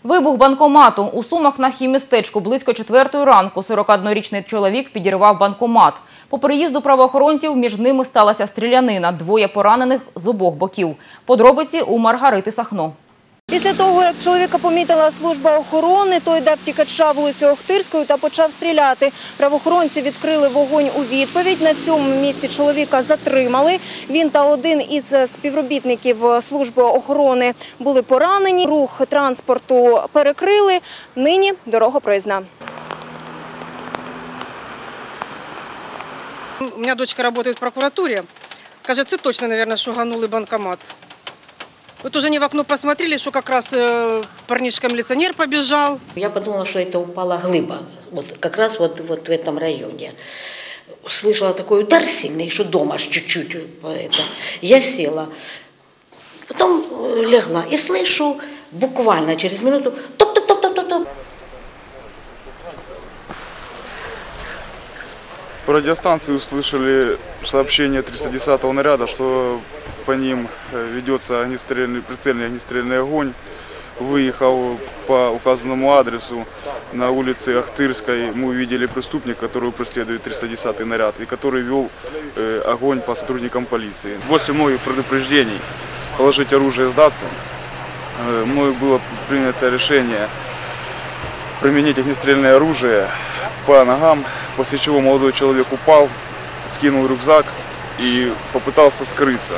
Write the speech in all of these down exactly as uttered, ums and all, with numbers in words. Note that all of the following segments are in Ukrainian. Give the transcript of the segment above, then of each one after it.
Вибух банкомату. У Сумах на хіммістечку близько четвертої ранку сорокаоднорічний чоловік підірвав банкомат. По приїзду правоохоронців між ними сталася стрілянина. Двоє поранених з обох боків. Подробиці у Маргарити Сахно. Після того, як чоловіка помітила служба охорони, той дав втікача вулицю Охтирською та почав стріляти. Правоохоронці відкрили вогонь у відповідь. На цьому місці чоловіка затримали. Він та один із співробітників служби охорони були поранені. Рух транспорту перекрили. Нині дорога проїзна. У меня дочка работает в прокуратуре. Кажется, точно, наверное, шуганули банкомат. Вот уже не в окно посмотрели, что как раз э, парнишка-милиционер побежал. Я подумала, что это упала глыба, вот как раз вот, вот в этом районе. Слышала такой удар сильный, что дома аж чуть-чуть. Это. Я села, потом легла и слышу буквально через минуту топ-топ-топ-топ-топ. По радиостанции услышали сообщение триста десятого наряда, что по ним ведется огнестрельный, прицельный огнестрельный огонь. Выехал по указанному адресу на улице Охтырской. Мы увидели преступника, которого преследует триста десятый наряд, и который вел огонь по сотрудникам полиции. После многих предупреждений положить оружие и сдаться, мною было принято решение применить огнестрельное оружие по ногам, после чего молодой человек упал, скинул рюкзак и попытался скрыться.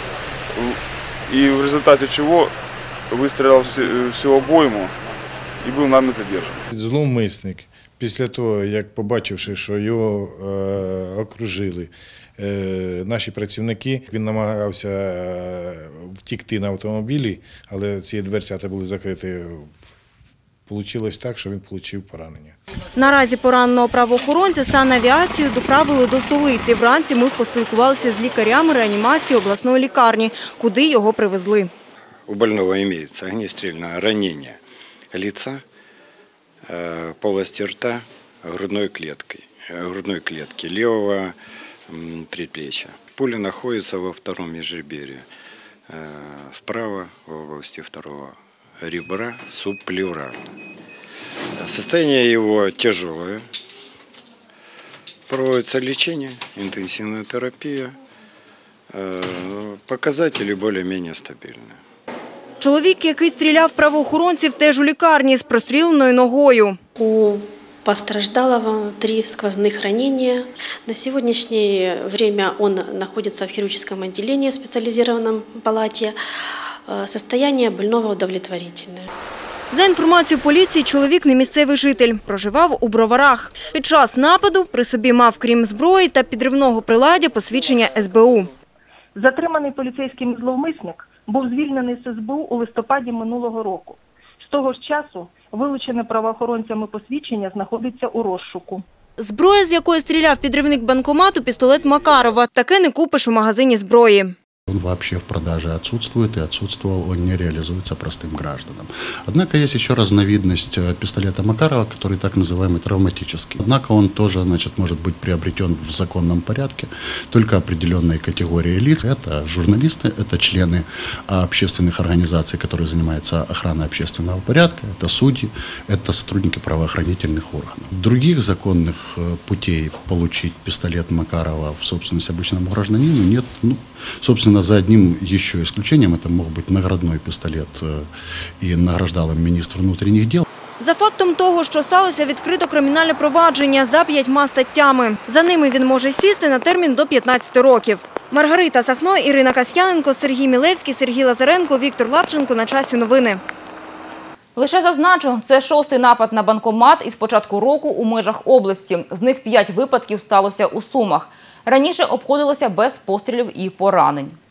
И в результате чего выстрелил всю обойму і був нами задержаний. Зловмисник, після того, як побачивши, що його е, окружили е, наші працівники, він намагався е, втікти на автомобілі, але ці дверцята були закриті. Получилось так, що він отримав поранення. Наразі пораненого правоохоронця санавіацію доправили до столиці. Вранці ми поспілкувалися з лікарями реанімації обласної лікарні, куди його привезли. У больного имеется огнестрельное ранение лица, полости рта, грудной клетки, грудной клетки левого предплечья. Пуля находится во втором межреберье, справа в области второго ребра субплеврально. Состояние его тяжелое. Проводится лечение, интенсивная терапия. Показатели более-менее стабильные. Чоловік, який стріляв правоохоронців, теж у лікарні з простріленою ногою. У постраждалого три сквозных ранения. На сегодняшнее время он находится в хирургическом отделении в специализированном палате. Состояние больного удовлетворительное. За інформацією поліції, чоловік не місцевий житель, проживав у Броварах. Під час нападу при собі мав, крім зброї та підривного приладдя, посвідчення ес бе у. Затриманий поліцейським зловмисник був звільнений з ес бе у у листопаді минулого року. З того ж часу вилучене правоохоронцями посвідчення знаходиться у розшуку. Зброя, з якої стріляв підривник банкомату, пістолет Макарова. Таке не купиш у магазині зброї. Он вообще в продаже отсутствует, и отсутствовал он не реализуется простым гражданам. Однако есть еще разновидность пистолета Макарова, который так называемый травматический. Однако он тоже, значит, может быть приобретен в законном порядке только определенной категории лиц. Это журналисты, это члены общественных организаций, которые занимаются охраной общественного порядка, это судьи, это сотрудники правоохранительных органов. Других законных путей получить пистолет Макарова в собственность обычному гражданину нет. Ну, собственно, за одним еще исключением, это мог быть наградной пистолет, и награждал им министр внутренних дел. За фактом того, що сталося, відкрито кримінальне провадження за п'ятьма статтями. За ними він може сісти на термін до п'ятнадцяти років. Маргарита Сахно, Ірина Касьяненко, Сергій Мілевський, Сергій Лазаренко, Віктор Лапченко. На часі новини. Лише зазначу, це шостий напад на банкомат із початку року у межах області. З них п'ять випадків сталося у Сумах. Раніше обходилося без пострілів і поранень.